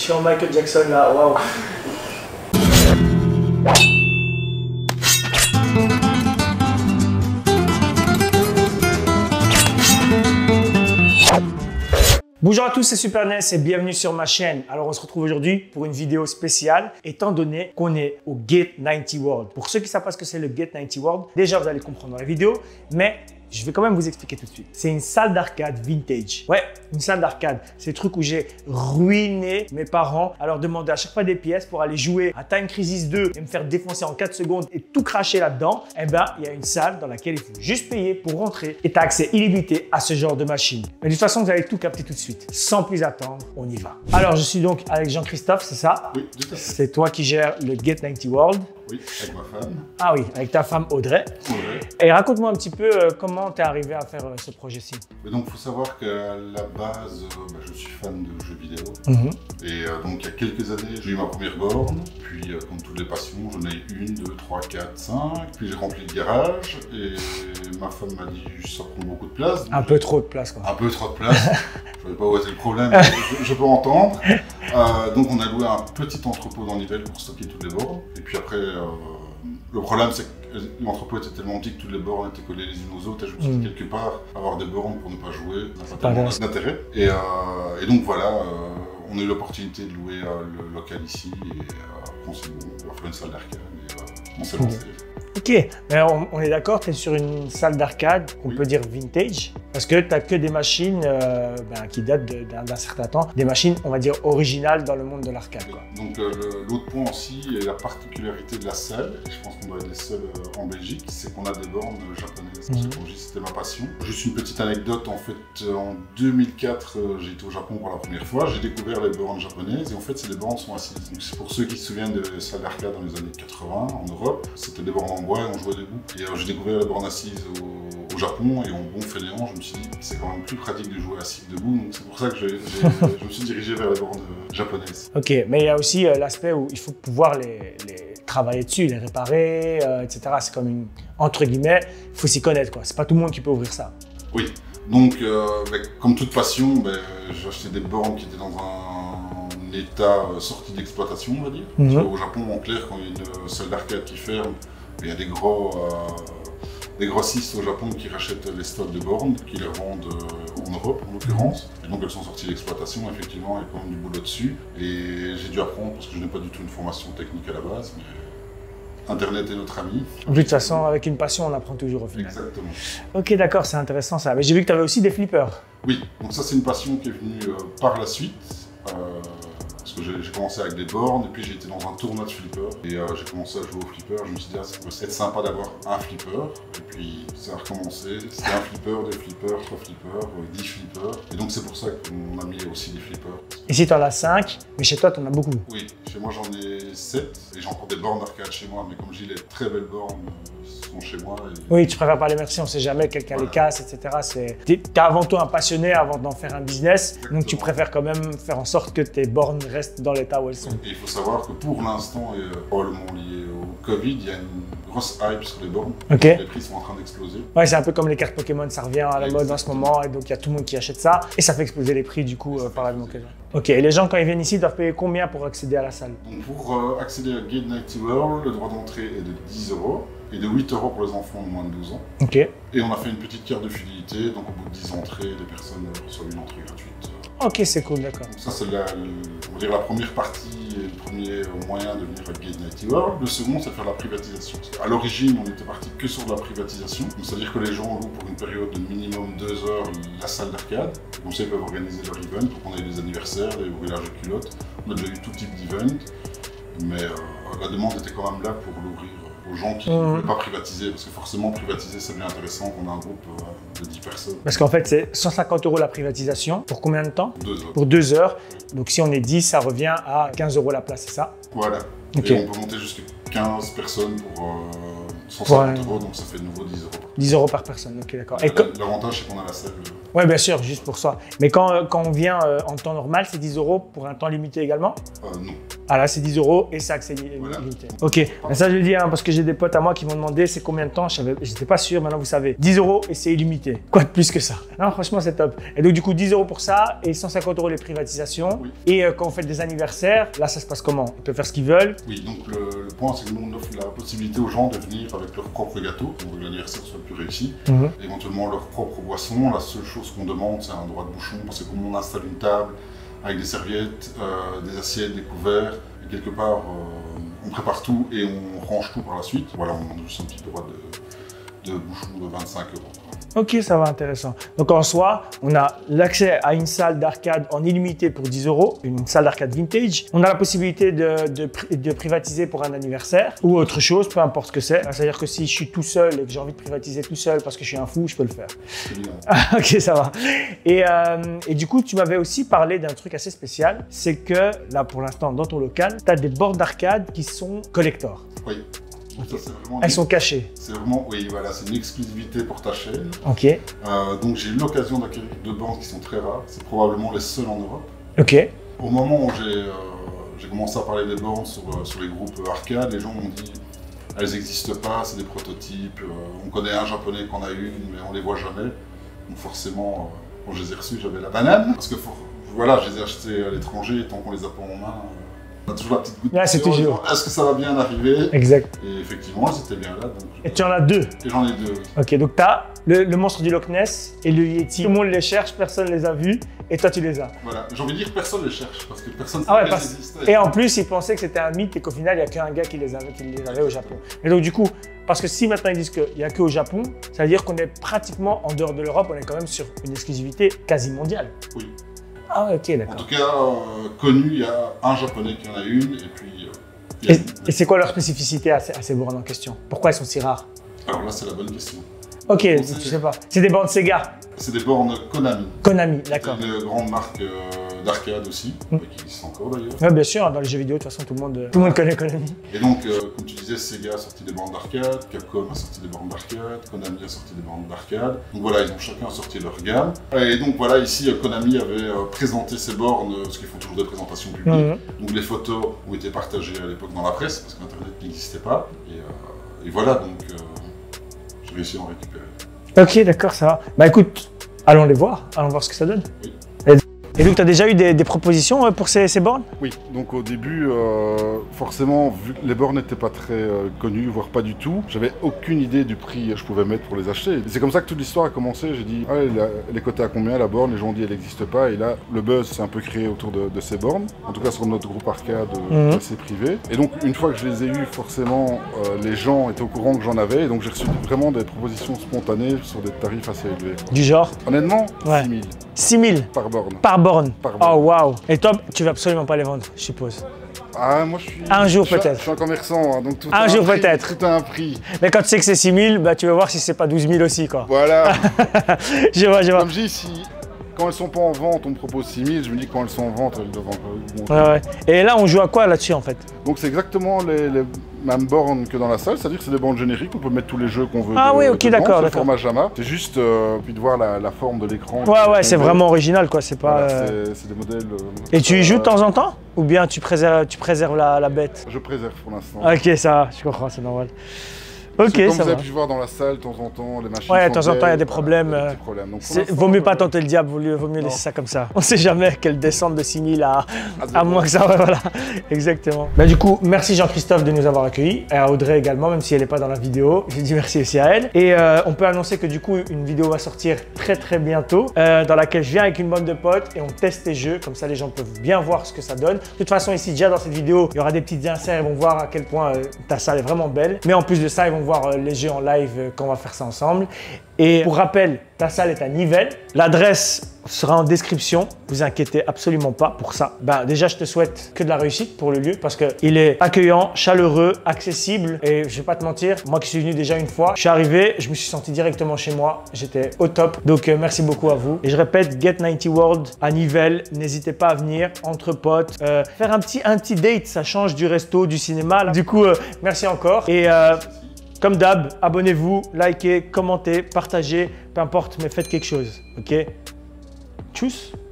suis en Michael Jackson là, waouh. Bonjour à tous, c'est Super NES et bienvenue sur ma chaîne. Alors on se retrouve aujourd'hui pour une vidéo spéciale étant donné qu'on est au Gate 90 World. Pour ceux qui ne savent pas ce que c'est le Gate 90 World, déjà vous allez comprendre dans la vidéo, mais je vais quand même vous expliquer tout de suite. C'est une salle d'arcade vintage. Ouais, une salle d'arcade. C'est le truc où j'ai ruiné mes parents à leur demander à chaque fois des pièces pour aller jouer à Time Crisis 2 et me faire défoncer en 4 secondes et tout cracher là-dedans. Eh ben, il y a une salle dans laquelle il faut juste payer pour rentrer et tu as accès illimité à ce genre de machine. Mais de toute façon, vous allez tout capter tout de suite. Sans plus attendre, on y va. Alors, je suis donc avec Jean-Christophe, c'est ça? Oui, tout à fait. C'est toi qui gères le Gate 90 World. Oui, avec ma femme. Ah oui, avec ta femme Audrey. Audrey. Et raconte-moi un petit peu comment tu es arrivé à faire ce projet-ci. Donc, il faut savoir qu'à la base, je suis fan de jeux vidéo. Et donc, il y a quelques années, j'ai eu ma première borne. Puis, comme toutes les passions, j'en ai eu 1, 2, 3, 4, 5. Puis, j'ai rempli le garage. Et ma femme m'a dit, ça prend beaucoup de place. Un peu trop de place, quoi. Un peu trop de place. Je ne sais pas où était le problème, mais je peux entendre. Donc, on a loué un petit entrepôt dans Nivelles pour stocker toutes les bornes. Et puis après, le problème, c'est que l'entrepôt était tellement petit que toutes les bornes étaient collées les unes aux autres. Et je me suis dit, quelque part, avoir des bornes pour ne pas jouer n'a pas tellement d'intérêt. Et donc voilà, on a eu l'opportunité de louer le local ici. Et on s'est dit, on va faire une salle d'arcade. Et on s'est lancé. Ok, mais on est d'accord, tu es sur une salle d'arcade qu'on peut dire vintage, parce que tu n'as que des machines qui datent d'un certain temps, des machines, on va dire, originales dans le monde de l'arcade. Donc l'autre point aussi, et la particularité de la salle, et je pense qu'on doit être les seuls en Belgique, c'est qu'on a des bornes japonaises. Comme je dis, c'était ma passion. Juste une petite anecdote, en fait, en 2004, j'ai été au Japon pour la première fois, j'ai découvert les bornes japonaises, et en fait, ces bornes sont assises. Donc c'est pour ceux qui se souviennent des salles d'arcade dans les années 80 en Europe, c'était des bornes en bois et on jouait debout. Et j'ai découvert les bornes assises au Japon et en bon fainéant, je me suis dit c'est quand même plus pratique de jouer assis que debout. Donc c'est pour ça que je me suis dirigé vers les bornes japonaises. Ok, mais il y a aussi l'aspect où il faut pouvoir les travailler dessus, les réparer, etc. C'est comme une, entre guillemets, il faut s'y connaître, quoi. C'est pas tout le monde qui peut ouvrir ça. Oui, donc comme toute passion, j'ai acheté des bornes qui étaient dans un état sorti d'exploitation, on va dire. Parce qu'au Japon, en clair, quand il y a une salle d'arcade qui ferme, il y a des grossistes au Japon qui rachètent les stocks de bornes, qui les revendent en Europe en l'occurrence. Et donc elles sont sorties d'exploitation, effectivement, il y a quand même du boulot dessus. Et j'ai dû apprendre, parce que je n'ai pas du tout une formation technique à la base, mais Internet est notre ami. De toute façon, avec une passion, on apprend toujours au final. Exactement. Ok, d'accord, c'est intéressant ça. Mais j'ai vu que tu avais aussi des flippers. Oui, donc ça c'est une passion qui est venue par la suite. Parce que j'ai commencé avec des bornes et puis j'ai été dans un tournoi de flipper et j'ai commencé à jouer au flipper. Je me suis dit, ça pourrait être sympa d'avoir un flipper. Et puis ça a recommencé. C'était un flipper, 2 flippers, 3 flippers, 10 flippers. Et donc c'est pour ça qu'on a mis aussi des flippers. Ici tu en as 5, mais chez toi tu en as beaucoup. Oui, chez moi j'en ai 7 et j'ai encore des bornes d'arcade chez moi. Mais comme je dis, les très belles bornes sont chez moi. Et... Oui, tu préfères pas les merci, on sait jamais, quelqu'un les casse, etc. Tu es avant tout un passionné avant d'en faire un business. Exactement. Donc tu préfères quand même faire en sorte que tes bornes restent dans l'état où elles sont. Et il faut savoir que pour l'instant, et probablement lié au Covid, il y a une grosse hype sur les bornes. Les prix sont en train d'exploser. Ouais, c'est un peu comme les cartes Pokémon, ça revient à la mode en ce moment et donc il y a tout le monde qui achète ça et ça fait exploser les prix du coup par la même occasion. Ok, et les gens quand ils viennent ici doivent payer combien pour accéder à la salle? Donc pour accéder à Gate 90 World, le droit d'entrée est de 10 € et de 8 € pour les enfants de moins de 12 ans. Ok. Et on a fait une petite carte de fidélité, donc au bout de 10 entrées, les personnes reçoivent une entrée gratuite. Ok, c'est cool, d'accord. Ça, c'est la première partie et le premier moyen de venir à Gate 90 World. Le second, c'est de faire la privatisation. À l'origine, on était parti que sur de la privatisation. C'est-à-dire que les gens louent pour une période de minimum 2 heures la salle d'arcade. Comme ça, ils peuvent organiser leur event. Donc, on a eu des anniversaires, des brillages de culottes. On a déjà eu tout type d'event. Mais la demande était quand même là pour l'ouvrir aux gens qui ne voulaient pas privatiser, parce que forcément privatiser c'est bien intéressant qu'on a un groupe de 10 personnes. Parce qu'en fait c'est 150 € la privatisation, pour combien de temps? 2 heures. Pour 2 heures, donc si on est 10 ça revient à 15 € la place, c'est ça? Voilà, et on peut monter jusqu'à 15 personnes pour 150 €, donc ça fait de nouveau 10 €. 10 € par personne, ok d'accord. L'avantage c'est qu'on a la salle. Oui bien sûr, juste pour ça. Mais quand on vient en temps normal, c'est 10 € pour un temps limité également? Non. Ah là, c'est 10 € et c'est accès limité. Ok, mais ça je le dis parce que j'ai des potes à moi qui m'ont demandé c'est combien de temps, je n'étais pas sûr, maintenant vous savez. 10 € et c'est illimité. Quoi de plus que ça? Non, franchement, c'est top. Et donc, du coup, 10 € pour ça et 150 € les privatisations. Oui. Et quand on fait des anniversaires, là, ça se passe comment? Ils peuvent faire ce qu'ils veulent? Oui, donc le point, c'est que nous, on offre la possibilité aux gens de venir avec leur propre gâteau, pour que l'anniversaire soit le plus réussi. Éventuellement, leur propre boisson. La seule chose qu'on demande, c'est un droit de bouchon, parce que comme on installe une table avec des serviettes, des assiettes, des couverts, et quelque part, on prépare tout et on range tout par la suite. Voilà, on demande juste un petit droit de bouchon de 25 €. Ok, ça va, intéressant. Donc en soi, on a l'accès à une salle d'arcade en illimité pour 10 €, une salle d'arcade vintage. On a la possibilité de privatiser pour un anniversaire ou autre chose, peu importe ce que c'est. C'est-à-dire que si je suis tout seul et que j'ai envie de privatiser tout seul parce que je suis un fou, je peux le faire. C'est bien. Ok, ça va. Et du coup, tu m'avais aussi parlé d'un truc assez spécial. C'est que là, pour l'instant, dans ton local, tu as des bornes d'arcade qui sont collector. Oui. Okay. Elles sont cachées. C'est vraiment, oui, voilà, c'est une exclusivité pour ta chaîne. Ok. Donc j'ai eu l'occasion d'acquérir deux bornes qui sont très rares. C'est probablement les seules en Europe. Ok. Au moment où j'ai commencé à parler des bornes sur les groupes arcade, les gens m'ont dit elles n'existent pas, c'est des prototypes. On connaît un japonais qui en a une, mais on les voit jamais. Donc forcément, quand je les ai reçues, j'avais la banane. Parce que voilà, je les ai achetées à l'étranger, et tant qu'on les a pas en main. On a toujours la petite goutte de c'est toujours. Est-ce que ça va bien arriver? Exact. Et effectivement, c'était bien là. Donc, et tu en as deux? Et j'en ai deux, oui. Ok, donc tu as le monstre du Loch Ness et le Yeti. Tout le monde les cherche, personne ne les a vus et toi tu les as. Voilà, j'ai envie de dire personne les cherche parce que personne ne sait qu'elles existent. Et en plus, ils pensaient que c'était un mythe et qu'au final, il n'y a qu'un gars qui les avait au Japon. Et donc du coup, parce que si maintenant ils disent qu'il n'y a qu'au Japon, ça veut dire qu'on est pratiquement en dehors de l'Europe, on est quand même sur une exclusivité quasi mondiale. Oui. Ah ouais, ok, d'accord. En tout cas, connu, il y a un japonais qui en a une et puis... et c'est quoi leur spécificité à ces bornes en question? Pourquoi elles sont si rares? Alors là, c'est la bonne question. Ok, je sais pas. C'est des bornes Sega? C'est des bornes Konami. Konami, d'accord. C'est une grande marque d'arcade aussi, qui existe encore d'ailleurs. Oui, bien sûr, dans les jeux vidéo, de toute façon, tout le monde connaît Konami. Et donc, comme tu disais, Sega a sorti des bornes d'arcade, Capcom a sorti des bornes d'arcade, Konami a sorti des bornes d'arcade. Donc voilà, ils ont chacun sorti leur gamme. Et donc voilà, ici, Konami avait présenté ses bornes, parce qu'ils font toujours des présentations publiques. Donc les photos ont été partagées à l'époque dans la presse, parce qu'Internet n'existait pas. Et voilà, donc j'ai réussi à en récupérer. Ok, d'accord, ça va. Bah écoute, allons voir ce que ça donne. Oui. Et donc, tu as déjà eu des propositions pour ces bornes? Oui, donc au début, forcément, vu que les bornes n'étaient pas très connues, voire pas du tout, j'avais aucune idée du prix que je pouvais mettre pour les acheter. C'est comme ça que toute l'histoire a commencé. J'ai dit, ah, elle est cotée à combien la borne? Les gens ont dit, elle n'existe pas. Et là, le buzz s'est un peu créé autour de ces bornes, en tout cas sur notre groupe arcade assez privé. Et donc, une fois que je les ai eues, forcément, les gens étaient au courant que j'en avais. Et donc, j'ai reçu vraiment des propositions spontanées sur des tarifs assez élevés. Du genre? Honnêtement, 6 000. 6 000 par borne. Par borne. Oh waouh. Et toi, tu vas absolument pas les vendre, je suppose. Ah, moi je suis... Un jour peut-être. Je suis un commerçant, hein, donc tout un jour peut-être. Tout a un prix. Mais quand tu sais que c'est 6 000, bah, tu vas voir si c'est pas 12 000 aussi, quoi. Voilà. je vois. Comme je dis, quand elles sont pas en vente, on me propose 6 000. Je me dis que quand elles sont en vente, elles doivent encore monter. Ouais. Et là, on joue à quoi là-dessus en fait? Donc c'est exactement les mêmes bornes que dans la salle, c'est-à-dire que c'est des bornes génériques, on peut mettre tous les jeux qu'on veut. Ah oui, ok, d'accord. C'est le format JAMA. C'est juste, puis de voir la forme de l'écran. Ouais, c'est vraiment original, quoi. C'est pas. Voilà, c'est des modèles. Et tu y joues de temps en temps? Ou bien tu préserves la bête? Je préserve pour l'instant. Ok, ça va, je comprends, c'est normal. Ok, comme ça vous va. avez pu voir dans la salle, de temps en temps, les machines. Ouais, de temps en temps, il y a des problèmes. Vaut mieux pas tenter le diable, vaut mieux laisser ça comme ça. On sait jamais qu'elle descende de 6 000 à moins que ça. Ouais, voilà, exactement. Bah, du coup, merci Jean-Christophe de nous avoir accueillis. Et à Audrey également, même si elle n'est pas dans la vidéo. J'ai dit merci aussi à elle. Et on peut annoncer que du coup, une vidéo va sortir très bientôt, dans laquelle je viens avec une bande de potes et on teste les jeux. Comme ça, les gens peuvent bien voir ce que ça donne. De toute façon, ici, déjà dans cette vidéo, il y aura des petites inserts. Ils vont voir à quel point ta salle est vraiment belle. Mais en plus de ça, ils vont voir les jeux en live quand on va faire ça ensemble. Et pour rappel, ta salle est à Nivelles. L'adresse sera en description. Vous inquiétez absolument pas pour ça. Ben, déjà, je te souhaite que de la réussite pour le lieu parce qu'il est accueillant, chaleureux, accessible. Et je vais pas te mentir, moi qui suis venu déjà une fois, je suis arrivé, je me suis senti directement chez moi. J'étais au top. Donc, merci beaucoup à vous. Et je répète, Get 90 World à Nivelles. N'hésitez pas à venir entre potes. Faire un petit date, ça change du resto, du cinéma. Là. Du coup, merci encore. Et comme d'hab, abonnez-vous, likez, commentez, partagez, peu importe, mais faites quelque chose, ok? Tchuss!